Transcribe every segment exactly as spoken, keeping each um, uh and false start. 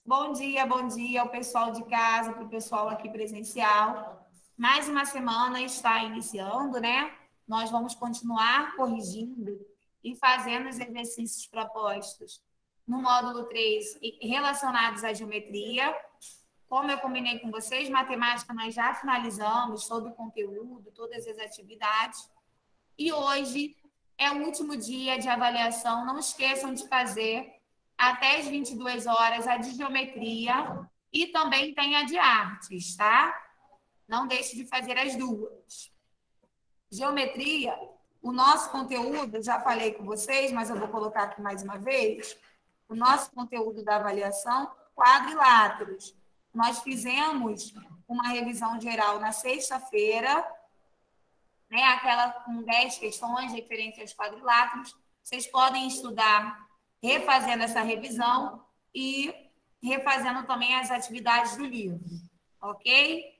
Bom dia, bom dia ao pessoal de casa, para o pessoal aqui presencial. Mais uma semana está iniciando, né? Nós vamos continuar corrigindo e fazendo os exercícios propostos no módulo três relacionados à geometria. Como eu combinei com vocês, matemática nós já finalizamos todo o conteúdo, todas as atividades. E hoje é o último dia de avaliação. Não esqueçam de fazer até as vinte e duas horas a de geometria e também tem a de artes, tá? Não deixe de fazer as duas. Geometria, o nosso conteúdo, já falei com vocês, mas eu vou colocar aqui mais uma vez, o nosso conteúdo da avaliação, quadriláteros. Nós fizemos uma revisão geral na sexta-feira, né, aquela com dez questões referentes aos quadriláteros. Vocês podem estudar refazendo essa revisão e refazendo também as atividades do livro, ok?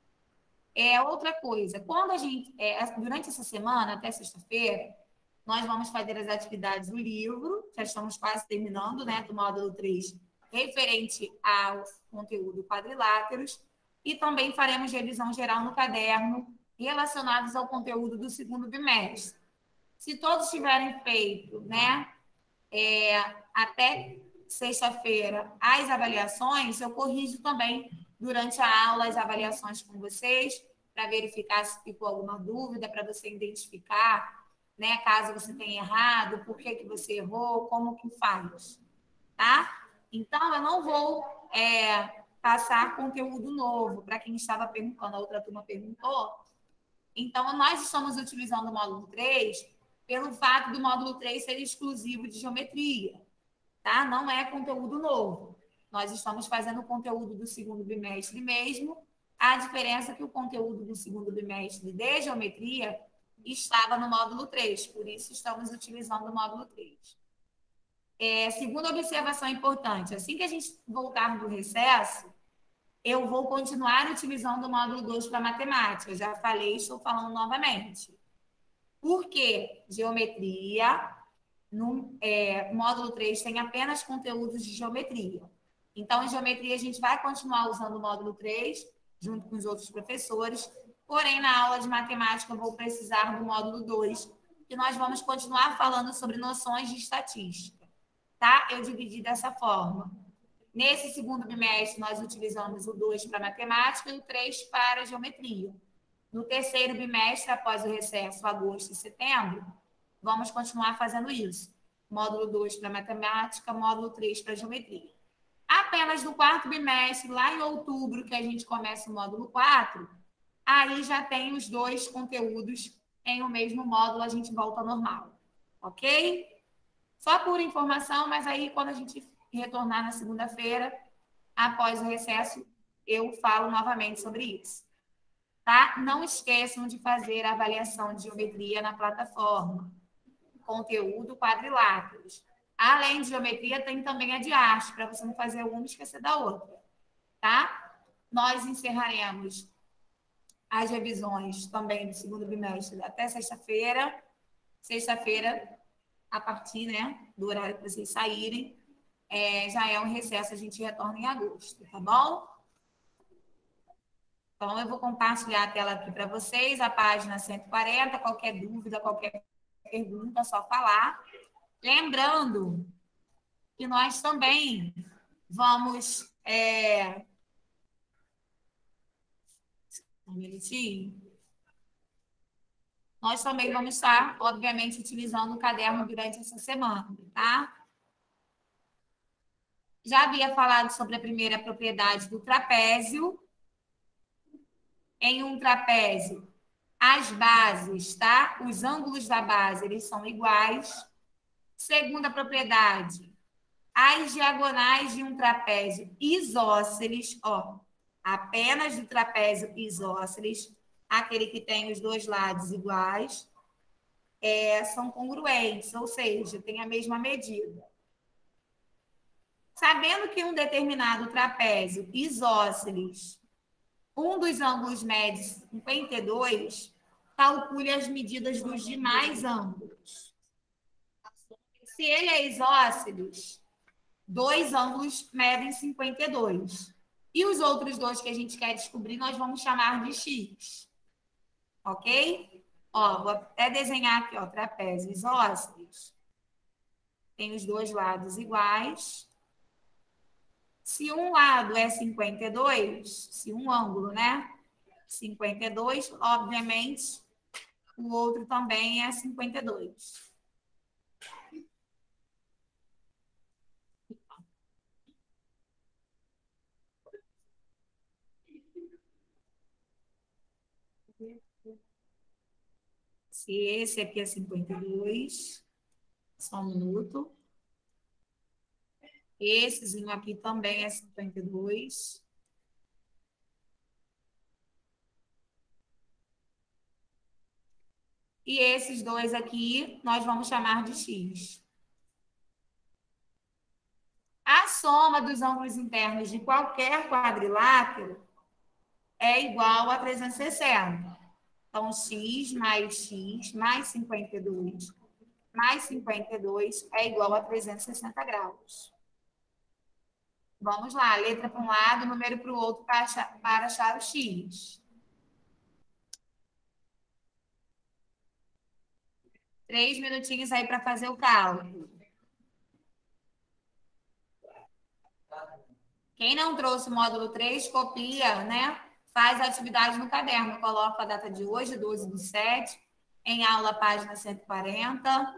É outra coisa, quando a gente, é, durante essa semana, até sexta-feira, nós vamos fazer as atividades do livro, já estamos quase terminando, né, do módulo três, referente ao conteúdo quadriláteros, e também faremos revisão geral no caderno, relacionados ao conteúdo do segundo bimestre. Se todos tiverem feito, né, é, até sexta-feira, as avaliações, eu corrijo também durante a aula as avaliações com vocês, para verificar se ficou alguma dúvida, para você identificar, né, caso você tenha errado, por que, que você errou, como que faz, tá? Então, eu não vou é, passar conteúdo novo para quem estava perguntando, a outra turma perguntou. Então, nós estamos utilizando o módulo três pelo fato do módulo três ser exclusivo de geometria, tá? Não é conteúdo novo. Nós estamos fazendo o conteúdo do segundo bimestre mesmo. A diferença é que o conteúdo do segundo bimestre de geometria estava no módulo três, por isso estamos utilizando o módulo três. É, segunda observação importante, assim que a gente voltar do recesso, eu vou continuar utilizando o módulo dois para matemática. Já falei, estou falando novamente. Por quê? Geometria, no é, módulo três tem apenas conteúdos de geometria. Então, em geometria, a gente vai continuar usando o módulo três, junto com os outros professores, porém, na aula de matemática, eu vou precisar do módulo dois, que nós vamos continuar falando sobre noções de estatística, tá? Eu dividi dessa forma. Nesse segundo bimestre, nós utilizamos o dois para matemática e o três para geometria. No terceiro bimestre, após o recesso, agosto e setembro, vamos continuar fazendo isso. Módulo dois para matemática, módulo três para geometria. Apenas no quarto bimestre, lá em outubro, que a gente começa o módulo quatro, aí já tem os dois conteúdos em o mesmo módulo, a gente volta ao normal. Ok? Só por informação, mas aí quando a gente retornar na segunda-feira, após o recesso, eu falo novamente sobre isso. Tá? Não esqueçam de fazer a avaliação de geometria na plataforma. Conteúdo quadriláteros. Além de geometria, tem também a de arte, para você não fazer uma e esquecer da outra. Tá? Nós encerraremos as revisões também do segundo bimestre até sexta-feira. Sexta-feira, a partir, né, do horário que vocês saírem, é, já é um recesso, a gente retorna em agosto, tá bom? Então, eu vou compartilhar a tela aqui para vocês, a página cento e quarenta, qualquer dúvida, qualquer pergunta, é só falar. Lembrando que nós também vamos... É... Um minutinho. Nós também vamos estar, obviamente, utilizando o caderno durante essa semana, tá? Já havia falado sobre a primeira propriedade do trapézio. Em um trapézio, as bases, tá? Os ângulos da base, eles são iguais. Segunda propriedade, as diagonais de um trapézio isósceles, ó, apenas do trapézio isósceles, aquele que tem os dois lados iguais, é, são congruentes, ou seja, tem a mesma medida. Sabendo que um determinado trapézio isósceles, um dos ângulos médios cinquenta e dois, calcule as medidas dos demais ângulos. Se ele é isósceles, dois ângulos medem cinquenta e dois. E os outros dois que a gente quer descobrir, nós vamos chamar de x. Ok? Ó, vou até desenhar aqui, ó, trapézio isósceles. Tem os dois lados iguais. Se um lado é cinquenta e dois, se um ângulo, né? cinquenta e dois, obviamente, o outro também é cinquenta e dois. Se esse aqui é cinquenta e dois, só um minuto. Essezinho aqui também é cinquenta e dois. E esses dois aqui, nós vamos chamar de x. A soma dos ângulos internos de qualquer quadrilátero é igual a trezentos e sessenta. Então, x mais x mais cinquenta e dois mais cinquenta e dois é igual a trezentos e sessenta graus. Vamos lá, letra para um lado, número para o outro para achar, para achar o x. Três minutinhos aí para fazer o cálculo. Quem não trouxe o módulo três, copia, né? Faz a atividade no caderno. Coloca a data de hoje, doze do sete, em aula, página cento e quarenta.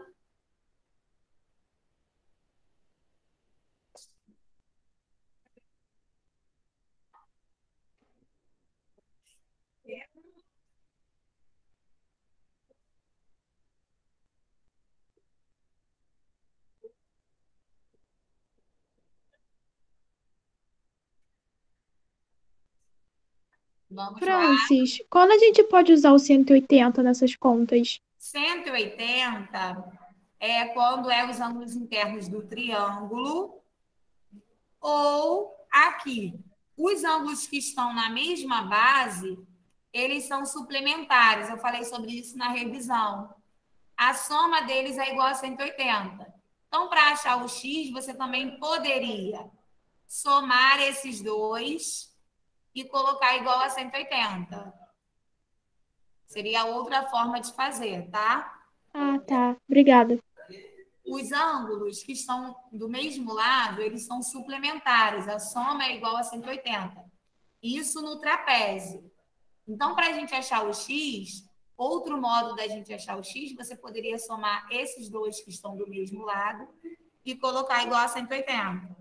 Vamos lá. Francis, quando a gente pode usar o cento e oitenta nessas contas? cento e oitenta é quando é os ângulos internos do triângulo ou aqui. Os ângulos que estão na mesma base, eles são suplementares. Eu falei sobre isso na revisão. A soma deles é igual a cento e oitenta. Então, para achar o x, você também poderia somar esses dois e colocar igual a cento e oitenta. Seria outra forma de fazer, tá? Ah, tá. Obrigada. Os ângulos que estão do mesmo lado, eles são suplementares. A soma é igual a cento e oitenta. Isso no trapézio. Então, para a gente achar o x, outro modo da gente achar o x, você poderia somar esses dois que estão do mesmo lado e colocar igual a cento e oitenta.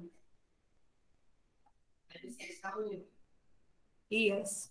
Isso.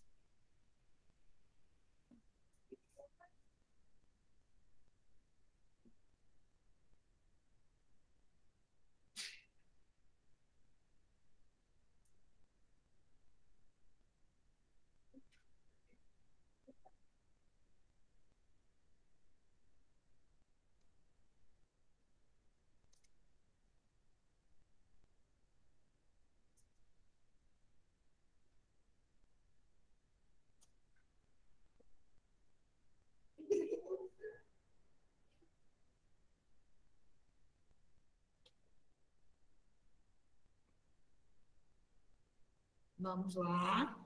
Vamos lá.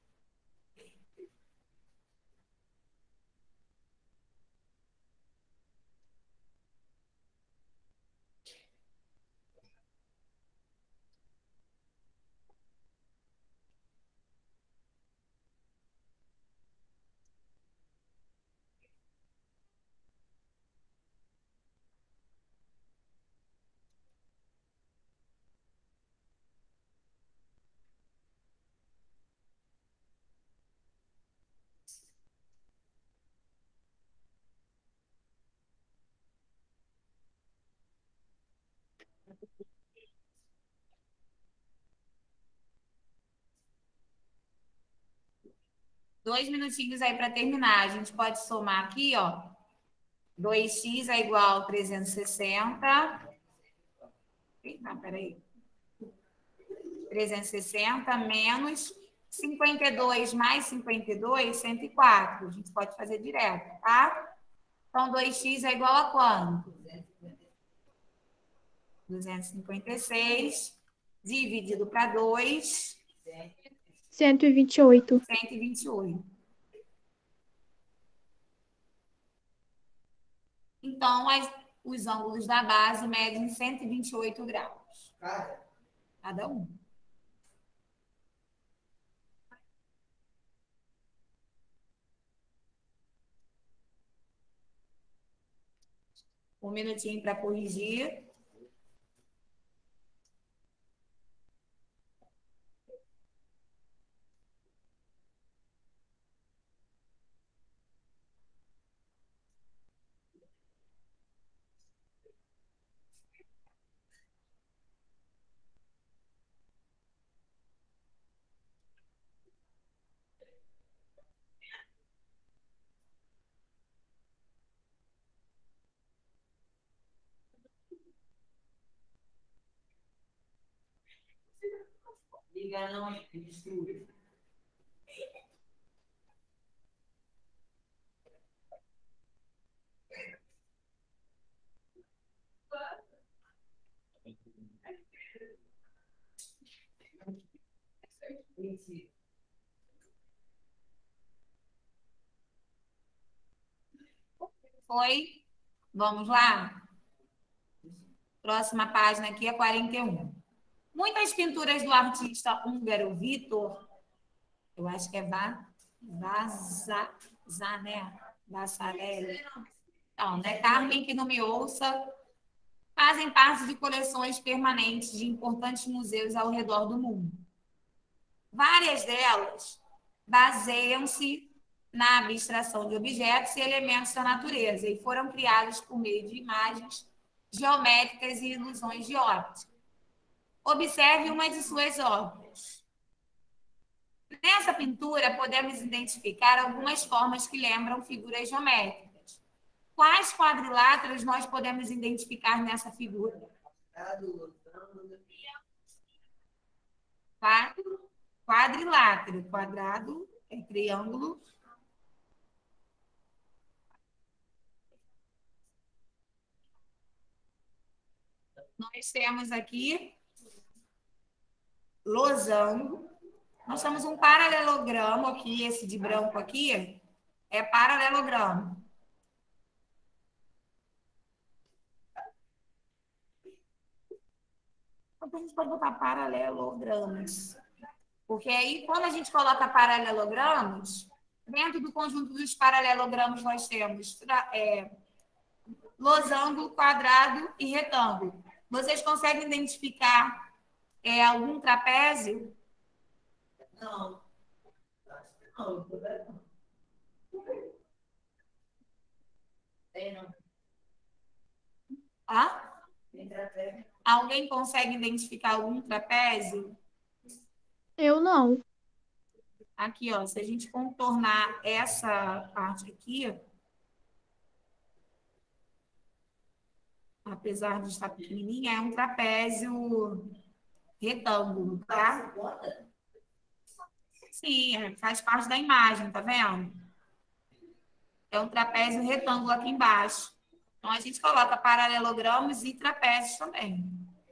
Dois minutinhos aí para terminar. A gente pode somar aqui, ó. dois x é igual a trezentos e sessenta. Eita, peraí. trezentos e sessenta menos cinquenta e dois mais cinquenta e dois, cento e quatro. A gente pode fazer direto, tá? Então, dois x é igual a quanto? duzentos e cinquenta e seis dividido para dois, cento e vinte e oito. cento e vinte e oito. Então, as, os ângulos da base medem cento e vinte e oito graus. Cada um. Um minutinho para corrigir. Liga não, mistura. Foi? Vamos lá? Próxima página aqui é quarenta e um. Muitas pinturas do artista húngaro Vítor, eu acho que é Vaza, né? Vassarelli. Não, né? Carmen, que não me ouça, fazem parte de coleções permanentes de importantes museus ao redor do mundo. Várias delas baseiam-se na abstração de objetos e elementos da natureza e foram criadas por meio de imagens geométricas e ilusões de óptica. Observe uma de suas obras. Nessa pintura, podemos identificar algumas formas que lembram figuras geométricas. Quais quadriláteros nós podemos identificar nessa figura? Quadrilátero. Quadrado é triângulo. Nós temos aqui losango. Nós temos um paralelogramo aqui, esse de branco aqui é paralelogramo. Então, a gente pode botar paralelogramas. Porque aí, quando a gente coloca paralelogramas, dentro do conjunto dos paralelogramos nós temos é, losango, quadrado e retângulo. Vocês conseguem identificar é, algum trapézio? Não. Não, não. Ah? Alguém consegue identificar algum trapézio? Eu não. Aqui, ó, se a gente contornar essa parte aqui, apesar de estar pequenininha, é um trapézio retângulo, tá? Sim, é, faz parte da imagem, tá vendo? É um trapézio retângulo aqui embaixo. Então, a gente coloca paralelogramos e trapézios também.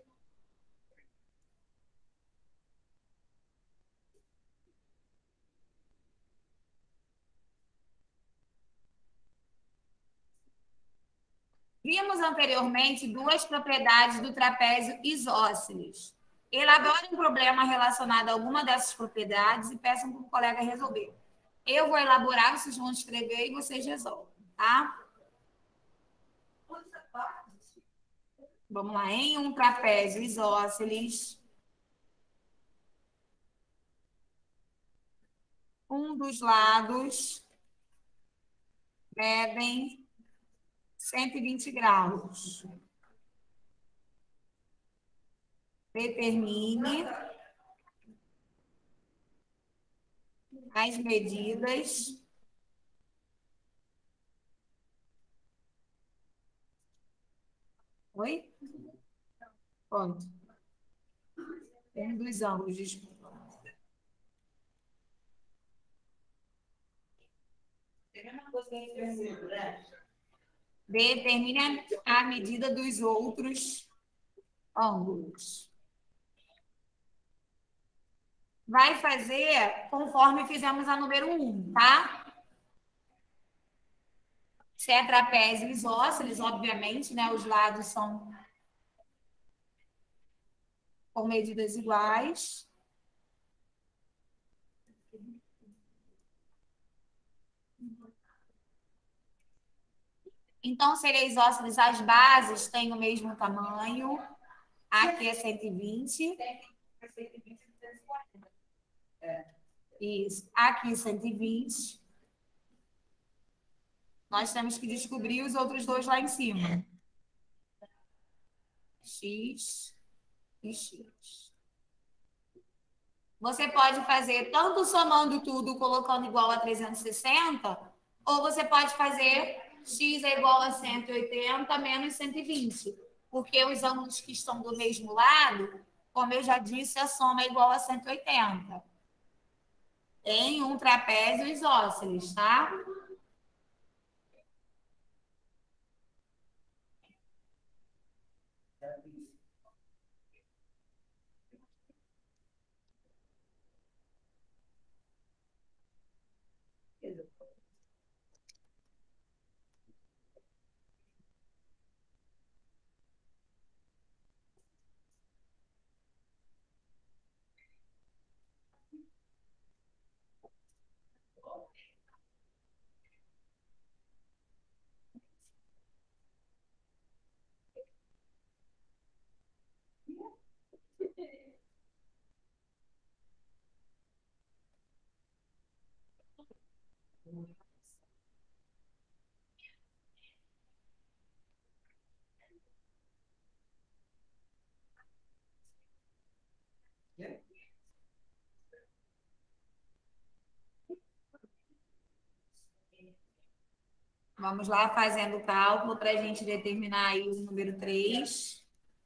Vimos anteriormente duas propriedades do trapézio isósceles. Elabore um problema relacionado a alguma dessas propriedades e peçam para o colega resolver. Eu vou elaborar, vocês vão escrever e vocês resolvem, tá? Vamos lá, em um trapézio isósceles, um dos lados medem cento e vinte graus. Determine as medidas Oi? Ponto. Um dos ângulos, desculpa. Determine a medida dos outros ângulos. vai fazer conforme fizemos a número um, tá? Se é trapézio isósceles, obviamente, né? Os lados são com medidas iguais. Então, seria isósceles, as bases têm o mesmo tamanho. Aqui é cento e vinte. Isso. Aqui cento e vinte. Nós temos que descobrir os outros dois lá em cima. X e X. Você pode fazer tanto somando tudo, colocando igual a trezentos e sessenta, ou você pode fazer x é igual a cento e oitenta menos cento e vinte, porque os ângulos que estão do mesmo lado, como eu já disse, a soma é igual a cento e oitenta. Em um trapézio isósceles, tá? Vamos lá fazendo o cálculo para a gente determinar aí o número três.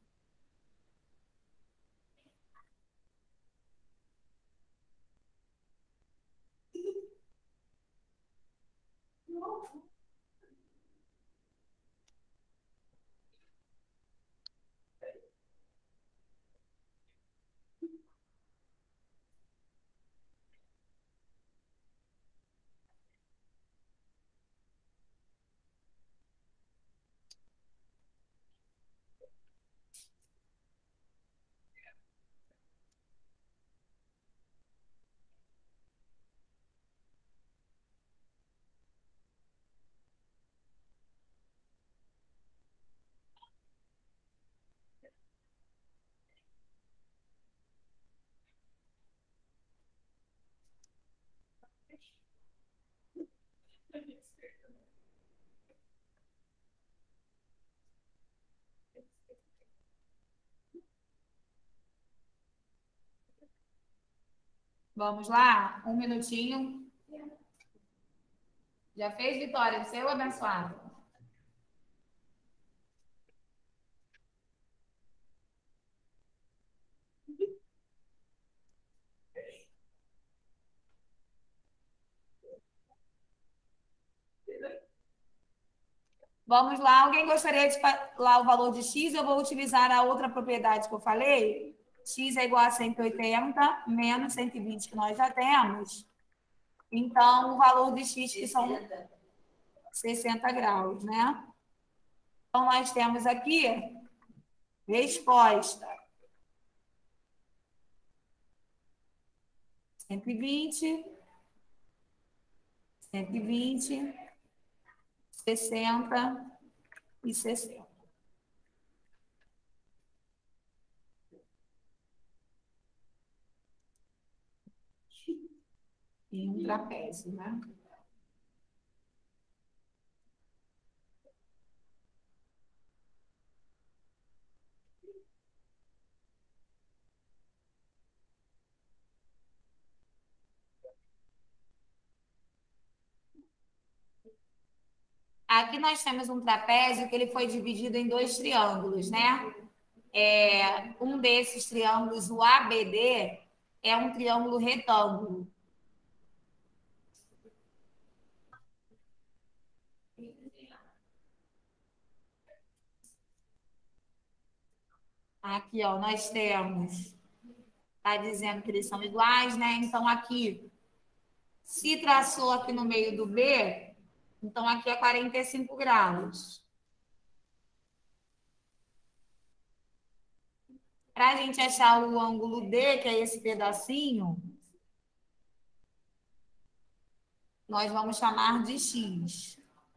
Vamos lá? Um minutinho. Já fez, Vitória? Seu abençoado. Vamos lá. Alguém gostaria de falar o valor de x? Eu vou utilizar a outra propriedade que eu falei. X é igual a cento e oitenta menos cento e vinte que nós já temos. Então, o valor de x, que são sessenta graus, né? Então, nós temos aqui resposta cento e vinte, cento e vinte, sessenta e sessenta. Em um trapézio, né? Aqui nós temos um trapézio que ele foi dividido em dois triângulos, né? É, um desses triângulos, o A B D, é um triângulo retângulo. Aqui, ó, nós temos Está dizendo que eles são iguais, né? Então, aqui, se traçou aqui no meio do B, então aqui é quarenta e cinco graus. Para a gente achar o ângulo D, que é esse pedacinho, nós vamos chamar de X.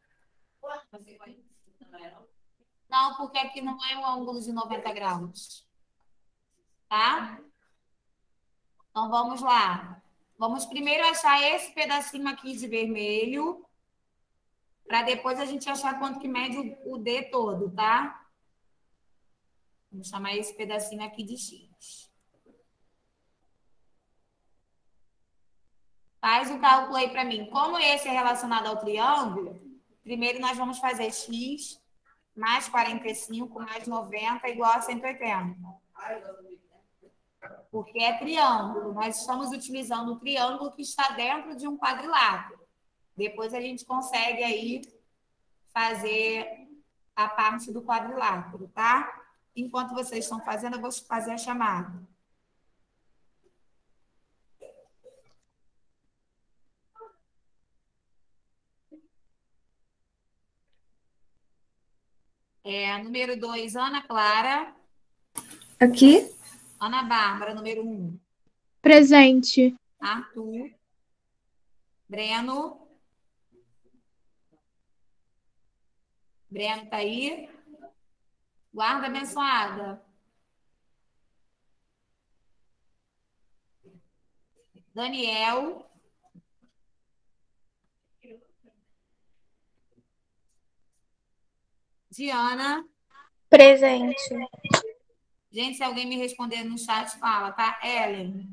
Não, porque aqui não é um ângulo de noventa graus. Tá? Então, vamos lá. Vamos primeiro achar esse pedacinho aqui de vermelho, para depois a gente achar quanto que mede o D todo, tá? Vamos chamar esse pedacinho aqui de X. Faz o cálculo aí para mim. Como esse é relacionado ao triângulo, primeiro nós vamos fazer X mais quarenta e cinco mais noventa igual a cento e oitenta. Porque é triângulo. Nós estamos utilizando o triângulo que está dentro de um quadrilátero. Depois a gente consegue aí fazer a parte do quadrilátero, tá? Enquanto vocês estão fazendo, eu vou fazer a chamada. É, número dois, Ana Clara. Aqui. Ana Bárbara, número um. Presente. Arthur. Breno. Breno tá aí. Guarda abençoada. Daniel. Diana. Presente. Gente, se alguém me responder no chat, fala, tá? Ellen.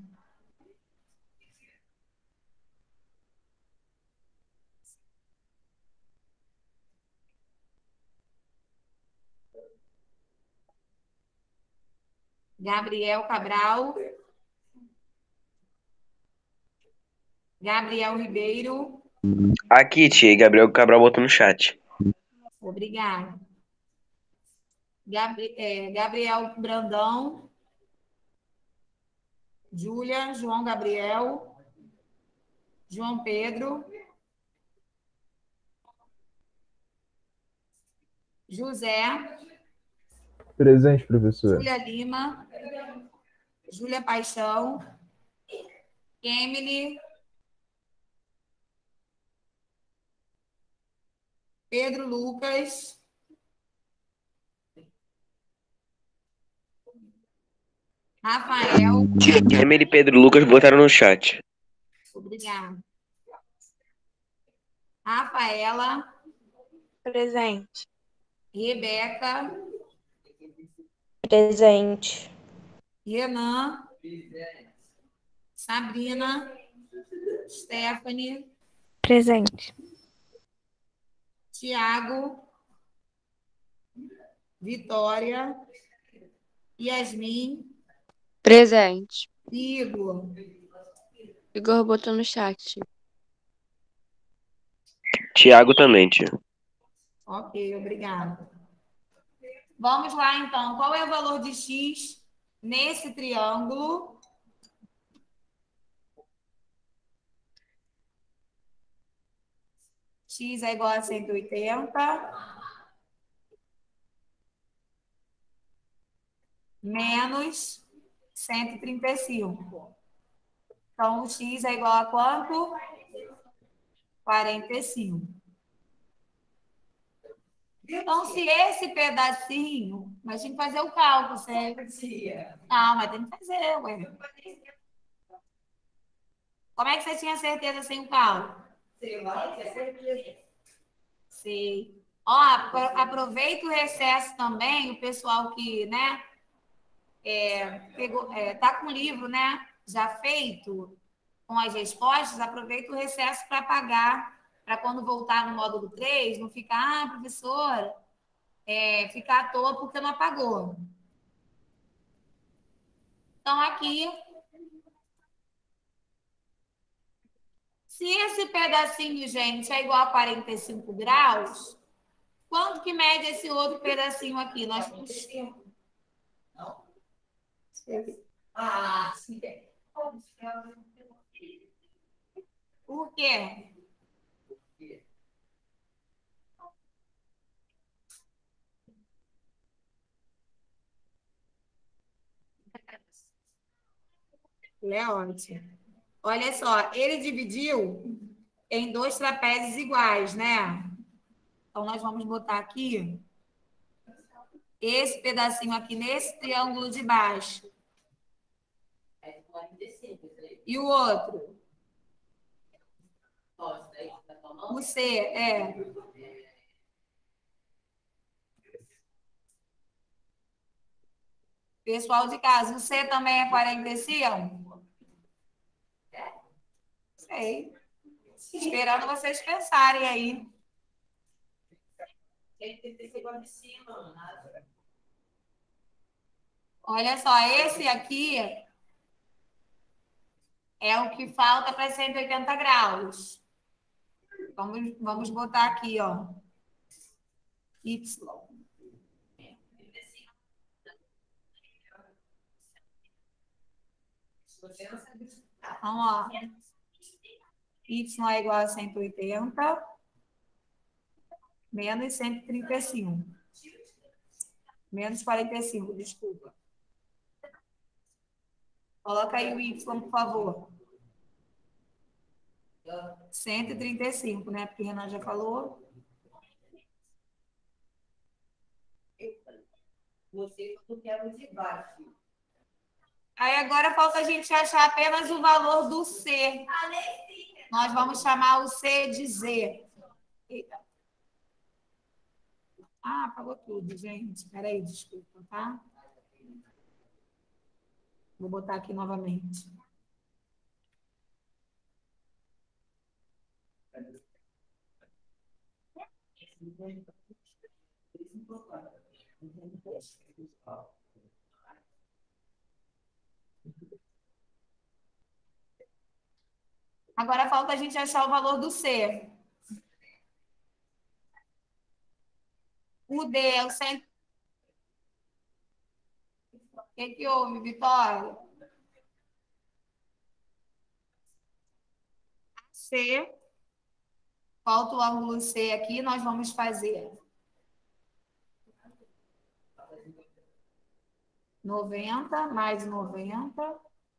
Gabriel Cabral. Gabriel Ribeiro. Aqui, tia. Gabriel Cabral botou no chat. Obrigada. Gabri é, Gabriel Brandão. Júlia, João Gabriel. João Pedro. José. Presente, professor. Júlia Lima. Júlia Paixão. Emily. Pedro Lucas. Rafael. Emily e Pedro Lucas botaram no chat. Obrigada. Rafaela. Presente. Rebeca. Presente. Renan. Sabrina. Stephanie. Presente. Tiago. Vitória. Yasmin. Presente. Igor. Igor botou no chat. Tiago também, tia. Ok, obrigada. Vamos lá, então. Qual é o valor de X nesse triângulo? X é igual a cento e oitenta. Menos cento e trinta e cinco. Então, o X é igual a quanto? quarenta e cinco. Então, se esse pedacinho... Mas tem que fazer o cálculo, certo? Não, mas tem que fazer, ué. Como é que você tinha certeza sem o cálculo? Sei lá, tinha certeza. Sei. Ó, aproveita o recesso também, o pessoal que, né, é, pegou, é, tá com o livro, né, já feito, com as respostas, aproveita o recesso para pagar, para quando voltar no módulo três, não ficar, ah, professora, é, ficar à toa porque não apagou. Então, aqui, se esse pedacinho, gente, é igual a quarenta e cinco graus, quanto que mede esse outro pedacinho aqui? Nós puxamos. Por quê? Leonte. Olha só, ele dividiu em dois trapézios iguais, né? Então, nós vamos botar aqui esse pedacinho aqui nesse triângulo de baixo. E o outro? O C, é. Pessoal de casa, o C também é quarenta e cinco? Sei. Esperando vocês pensarem aí. Olha só, esse aqui é o que falta para cento e oitenta graus. Vamos, vamos botar aqui, ó. Y. Então, ó. Y é igual a cento e oitenta menos cento e trinta e cinco. Menos quarenta e cinco, desculpa. Coloca aí o Y, por favor. cento e trinta e cinco, né? Porque o Renan já falou. Aí agora falta a gente achar apenas o valor do C. Nós vamos chamar o C de Z. Eita. Ah, apagou tudo, gente. Espera aí, desculpa, tá? Vou botar aqui novamente. Agora falta a gente achar o valor do C. O D é o cento. O que, que houve, Vitória? C. Falta o ângulo C aqui, nós vamos fazer noventa mais noventa.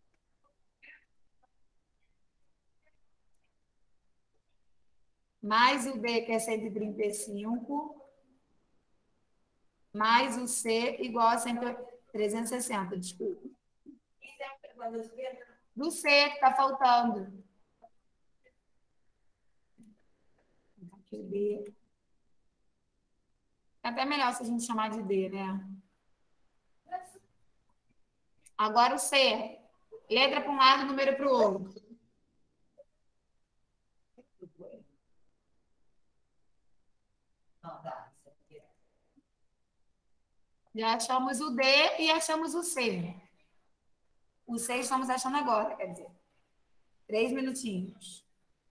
Mais o B, que é cento e trinta e cinco. Mais o C, igual a trezentos e sessenta, desculpa. Do C, que está faltando. Aqui o D. É até melhor se a gente chamar de D, né? Agora o C. Letra para um lado, número para o outro. Já achamos o D e achamos o C. O C estamos achando agora, quer dizer. Três minutinhos.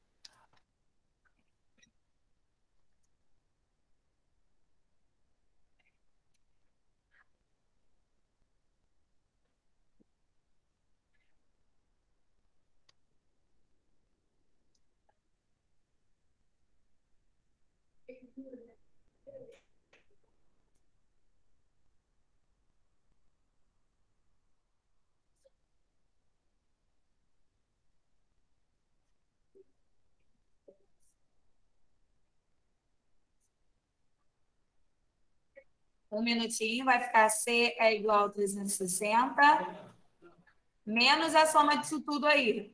Um minutinho, vai ficar C é igual a trezentos e sessenta, menos a soma disso tudo aí.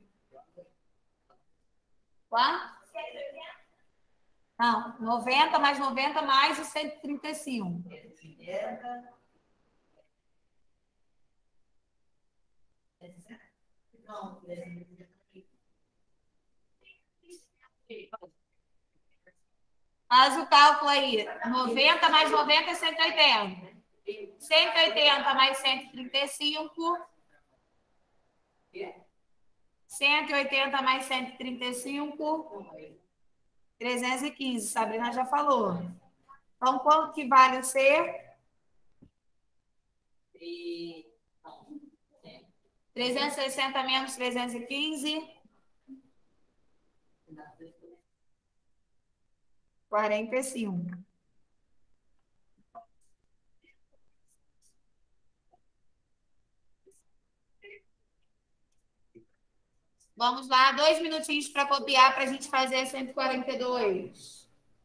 Quanto? Não, noventa mais noventa mais o cento e trinta e cinco. Faz o cálculo aí. noventa mais noventa é cento e oitenta. cento e oitenta mais cento e trinta e cinco. cento e oitenta mais cento e trinta e cinco. trezentos e quinze. Sabrina já falou. Então, quanto que vale o C? trezentos e sessenta menos trezentos e quinze. quarenta e cinco. Vamos lá, dois minutinhos para copiar para a gente fazer cento e quarenta e dois.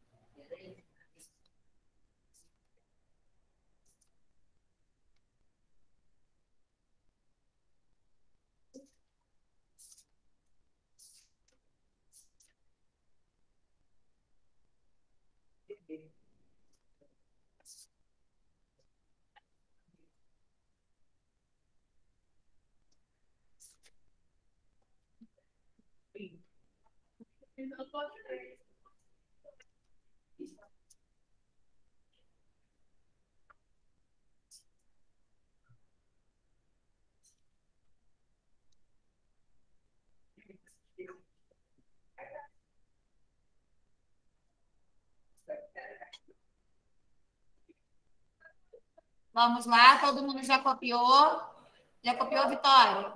Vamos lá, todo mundo já copiou? Já copiou, Vitória?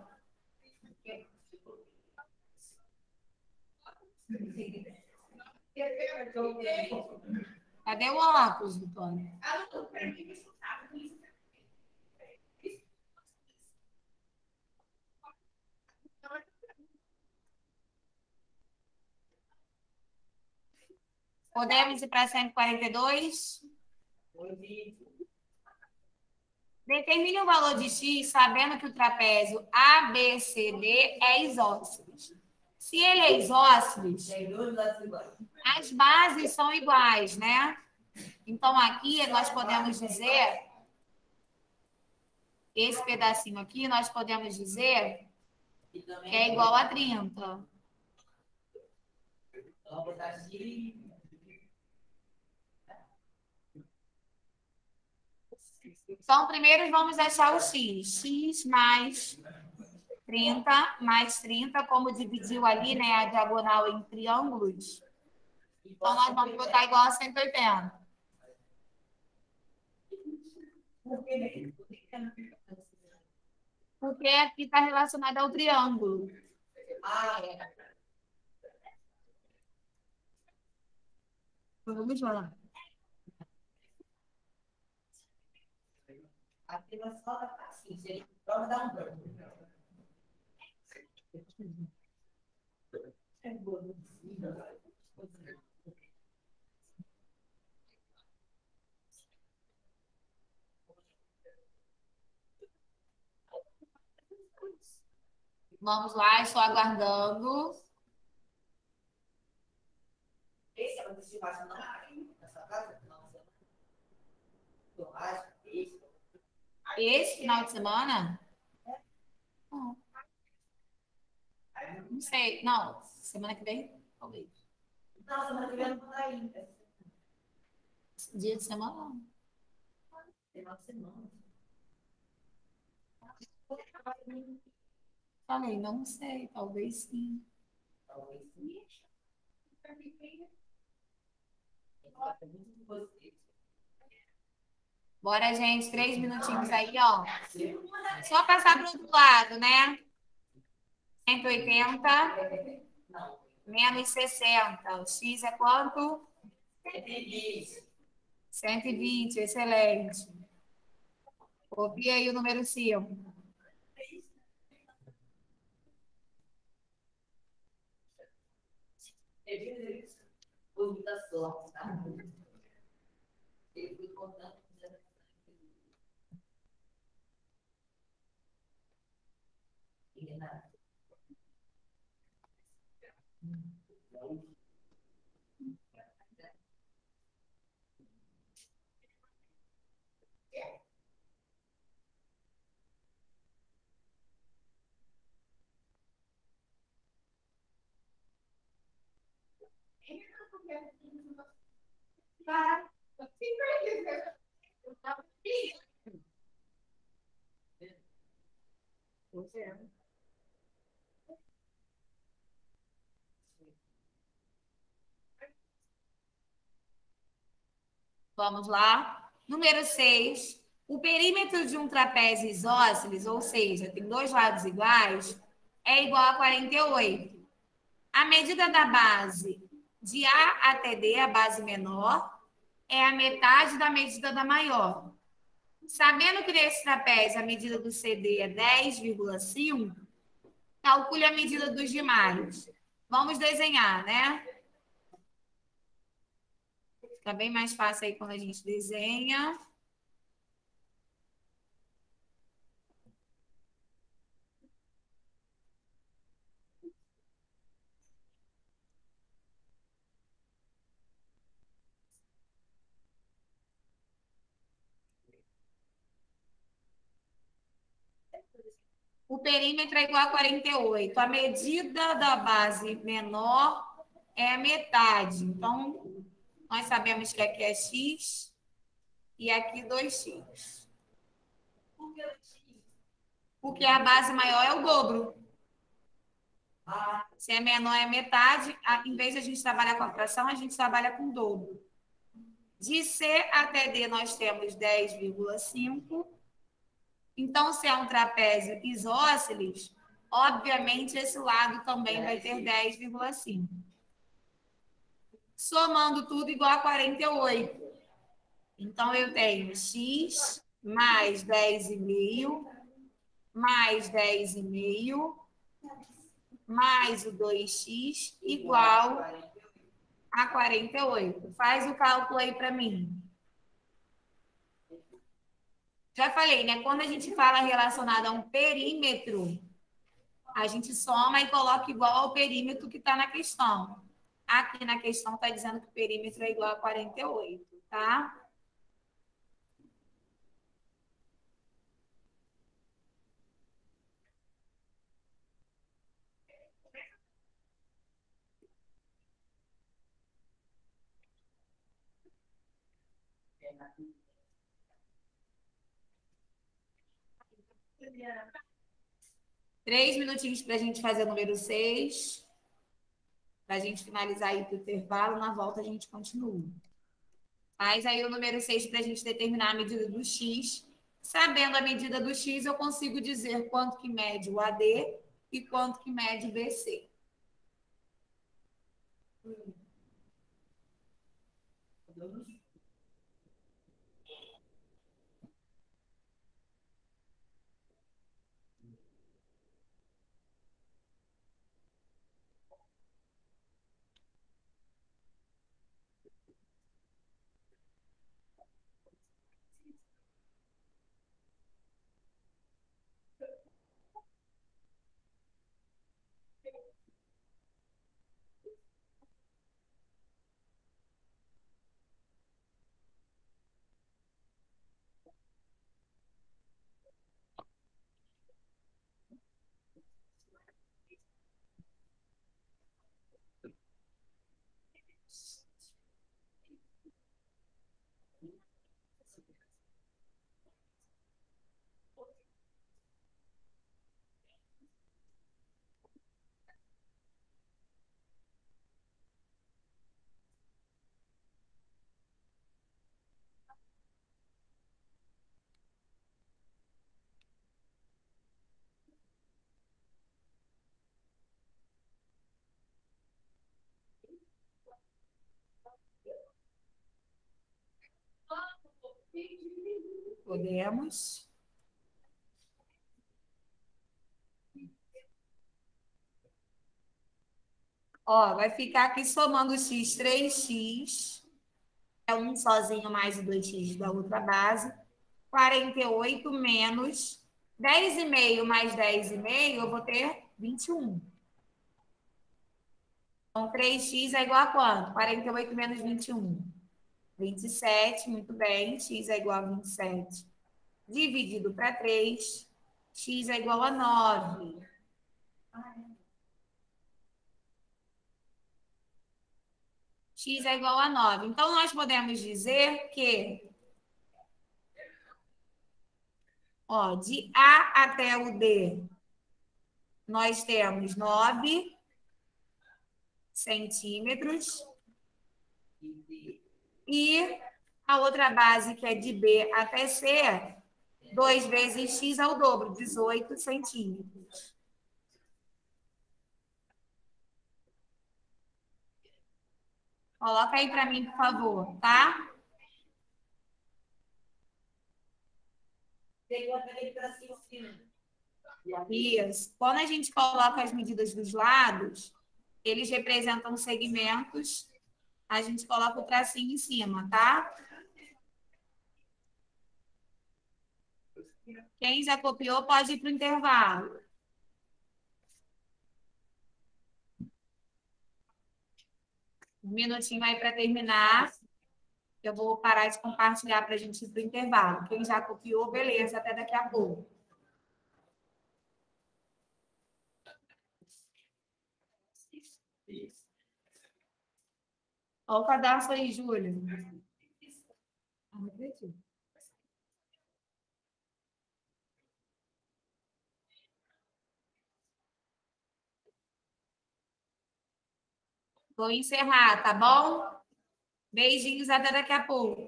Cadê o óculos, Vitória? Podemos ir para cento e quarenta e dois? Determine o valor de x sabendo que o trapézio A B C D é isósceles. Se ele é isósceles, as bases são iguais, né? Então, aqui nós podemos dizer, esse pedacinho aqui, nós podemos dizer que é igual a trinta. Então, primeiro vamos achar o x. X mais trinta, mais trinta, como dividiu ali, né, a diagonal em triângulos. Então, nós vamos botar igual a cento e oitenta. Porque aqui está relacionado ao triângulo. Vamos lá. Vamos lá, estou aguardando. Esse final de semana? Não. Não sei. Não, semana que vem? Talvez. Não, semana que vem não vai ainda. Dia de semana? Não. Final de semana. Falei, não sei, talvez sim. Talvez sim. Bora, gente, três minutinhos aí, ó. Só passar para o outro lado, né? cento e oitenta menos sessenta. O x é quanto? cento e vinte, excelente. Copia aí o número cinco. Muita sorte, tá? Eu fui contando. Vamos lá. Número seis. O perímetro de um trapézio isósceles, ou seja, tem dois lados iguais, é igual a quarenta e oito. A medida da base de A até D, a base menor, é a metade da medida da maior. Sabendo que nesse trapézio a medida do C D é dez vírgula cinco, calcule a medida dos demais. Vamos desenhar, né? Fica bem mais fácil aí quando a gente desenha. O perímetro é igual a quarenta e oito. A medida da base menor é a metade. Então, nós sabemos que aqui é x e aqui dois x. Porque a base maior é o dobro. Se é menor é metade, em vez de a gente trabalhar com a fração, a gente trabalha com o dobro. De C até D nós temos dez vírgula cinco. Então, se é um trapézio isósceles, obviamente esse lado também vai ter dez vírgula cinco. Somando tudo igual a quarenta e oito. Então, eu tenho x mais dez vírgula cinco mais dez vírgula cinco mais o dois x igual a quarenta e oito. Faz o cálculo aí para mim. Já falei, né? Quando a gente fala relacionado a um perímetro, a gente soma e coloca igual ao perímetro que está na questão. Aqui na questão está dizendo que o perímetro é igual a quarenta e oito, tá? Três minutinhos para a gente fazer o número seis. Para a gente finalizar aí para o intervalo. Na volta a gente continua. Faz aí o número seis para a gente determinar a medida do x. Sabendo a medida do x, eu consigo dizer quanto que mede o A D e quanto que mede o B C. Podemos. Ó, vai ficar aqui somando x, três x. É um sozinho mais o dois x da outra base. quarenta e oito menos dez vírgula cinco mais dez vírgula cinco, eu vou ter vinte e um. Então, três x é igual a quanto? quarenta e oito menos vinte e um. vinte e sete, muito bem. X é igual a vinte e sete. Dividido para três, x é igual a nove. X é igual a nove. Então, nós podemos dizer que, ó, de A até o D, nós temos nove centímetros. E a outra base, que é de B até C, dois vezes x é o dobro, dezoito centímetros. Coloca aí para mim, por favor, tá? Isso. Quando a gente coloca as medidas dos lados, eles representam segmentos, a gente coloca o tracinho em cima, tá? Quem já copiou pode ir para o intervalo. Um minutinho aí para terminar. Eu vou parar de compartilhar para a gente ir para o intervalo. Quem já copiou, beleza, até daqui a pouco. Olha o cadastro aí, Júlia. Ah, não acredito. Vou encerrar, tá bom? Beijinhos, até daqui a pouco.